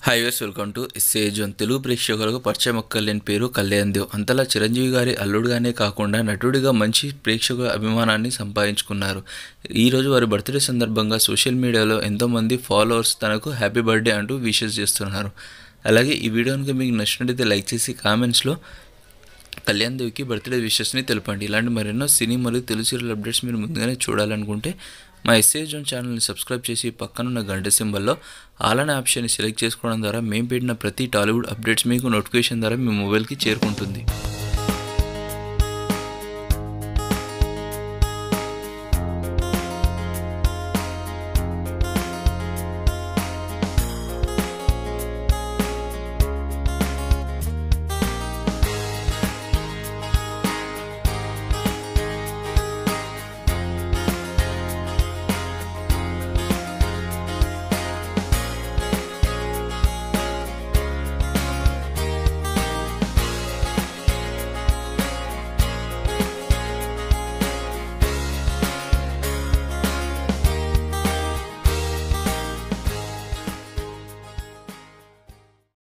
Highways welcome to zone. Telugu ప్రేక్షకులకు పరిచయం అక్కర్లేని పేరు కళ్యాణ్ దేవ్. అంతలా చిరంజీవి గారి అల్లుడుగానే కాకుండా నటుడిగా మంచి ప్రేక్షకుల అభిమానాన్ని సంపాదించుకున్నారు. ఈరోజు వారి బర్త్డే సందర్భంగా సోషల్ మీడియాలో ఎంతోమంది ఫాలోవర్స్ తనకు హ్యాపీ బర్త్డే అంటూ విషెస్ చేస్తున్నారు. అలాగే ఈ వీడియో కనుక మీకు నచ్చినట్టయితే లైక్ చేసి కామెంట్స్లో కళ్యాణ్ దేవ్కి బర్త్డే విషెస్ని తెలపండి. ఇలాంటి మరెన్నో సినీ మరియు తెలుగు సీరియల్ అప్డేట్స్ మీరు ముందుగానే చూడాలనుకుంటే మా జోన్ ఛానల్ని సబ్స్క్రైబ్ చేసి పక్కనున్న గంట సింబల్లో ఆల్ అనే ఆప్షన్ని సెలెక్ట్ చేసుకోవడం ద్వారా మేము పెట్టిన ప్రతి టాలీవుడ్ అప్డేట్స్ మీకు నోటిఫికేషన్ ద్వారా మీ మొబైల్కి చేరుకుంటుంది.